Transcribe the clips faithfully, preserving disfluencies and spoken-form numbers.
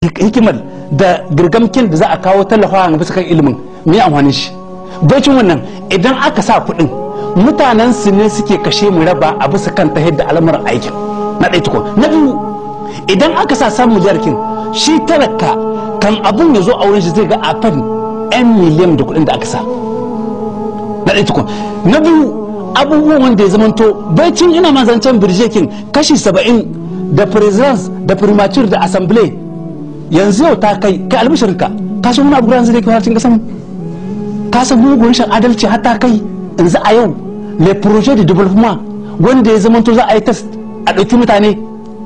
hikimar da girgamkin da za a kawo tallafawa ga bisa kan ilimin me amfanin shi bacin wannan idan aka sa kuɗin mutanen su ne suke kashe mu raba a bisa kan ta yadda al'amuran aikin na ɗaya tukun na biyu idan aka sa samun miliyarkin shi talaka kan abun ya zo a wurin shi zai ga a fan yan miliyan da kuɗin da aka sa na ɗaya tukun na biyu abubuwan wanda ya zamanto bacin ina mazancen birjekin kashi saba'in da presidence da primature da assembly yanzu yau ta kai kai albishirinka ka san wani abu guda yanzu da ke harcin kasan ka san mugun rashin adalci har ta kai yanzu a yau le projet de développement wanda ya zamanto za a yi test a ɗauki mutane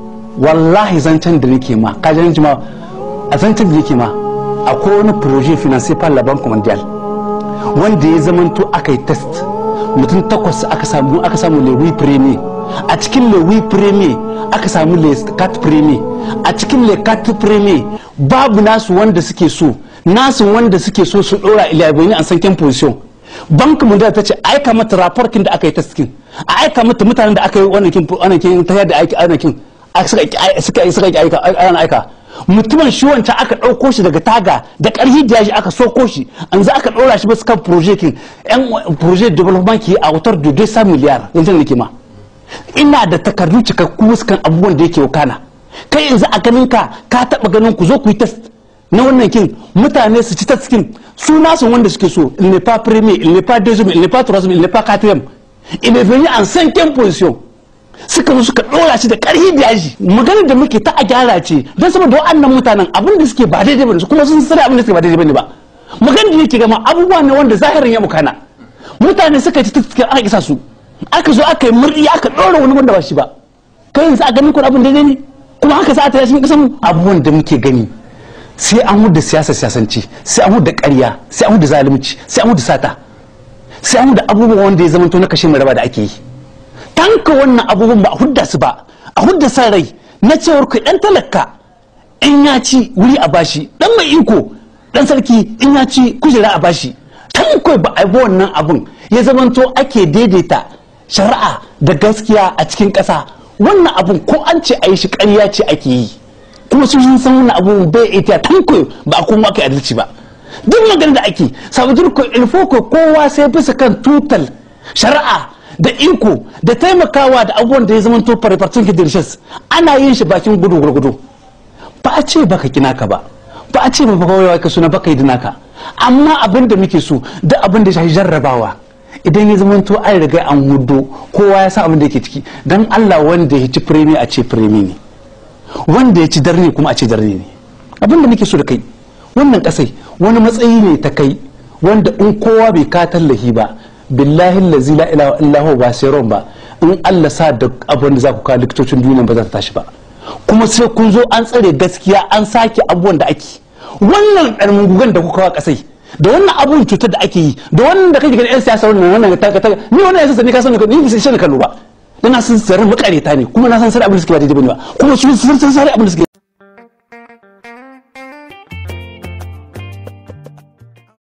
wallahi zancen da nake ma ka ji ma a zancen da nake ma akwai wani projet financier par la banque mondiale wanda ya zamanto aka yi test mutum takwas aka samu aka samu le huit premier a cikin le huit premier aka samu le quatre premier a cikin le quatre premier babu nasu wanda suke so nasu wanda suke so su dora ilabini an san position bank mondial ta ce aika mata rapport kin da aka yi taskin a aika mata mutanen da aka yi wannan kin wannan kin ta yadda aiki ana kin suka suka suka aika ana aika mutumin shi wancan aka dauko shi daga taga da karhi da shi aka soko shi an za aka dora shi ba kan project kin yan project development ki a wutar da deux cents milliards yanzu nake ma ina da takardu cikakku kan abubuwan da yake wakana kai yanzu a ganin ka ka taba ganin ku zo ku yi test na wannan kin mutane su ci test kin su nasu wanda suke so il n'est pas premier il n'est pas deuxième il n'est pas troisième il n'est pas quatrième il est venu en cinquième position suka zo suka dora shi da karhi da yaji maganar da muke ta a gyara ce don saboda wa'annan mutanen abin da suke ba daidai bane kuma sun sani abin da suke ba daidai bane ba maganar da yake gama abubuwa ne wanda zahirin ya mukana mutane suka ci test kin aka isa su aka zo aka yi murdi aka dora wani wanda ba shi ba kai yanzu a ganin ku abin daidai ne kuma haka za a tare shi kasan abubuwan da muke gani sai an huda siyasa siyasanci sai an huda ƙarya sai an huda zalunci sai an huda sata sai an huda abubuwan wanda ya zamanto na kashe mai raba da ake yi tanka wannan abubuwan ba a hudda su ba a hudda san rai na cewar kai dan talaka in ya ci wuri a bashi dan mai iko dan sarki in ya ci kujera a bashi tanko ba a yi wannan abun ya zamanto ake daidaita shari'a da gaskiya a cikin ƙasa wannan abun ko an ce a yi shi ƙarya ce ake yi kuma su sun san wannan abun bai ita tanko ba a kuma aka adalci ba duk maganar da ake saboda ko ilfo ko kowa sai bisa kan tutal shari'a da iko da taimakawa da abubuwan da ya zama to farfartun kidirshas ana yin shi bakin gudu gurgudu ba a ce baka kina ka ba ba a ce ba kawai ka suna baka yi dinaka amma abin da muke so da abin da shi jarrabawa idan ya zama to an riga an hudu kowa ya san abin da yake ciki dan Allah wanda ya ci premi a ce premi ne wanda ya ci darne kuma a ce darne ne abin da muke so da kai wannan kasai wani matsayi ne ta kai wanda in kowa bai ka tallahi ba billahi allazi la ilaha illa huwa ba sai ba in Allah sa da abin da za ku kawo likitocin duniya ba za ta tashi ba kuma sai kun zo an tsare gaskiya an sake abubuwan da ake wannan ɗarmin gugan da kuka kawo kasai da wannan abun cutar da ake yi da wannan da kake ganin yan siyasa wannan wannan ta ta ni wannan yasa ne ka san ni ba sai shi kallo ba dan na san sarin makareta ne kuma na san sarin abin da suke ba daidai bane ba kuma su sun san sarin abin da suke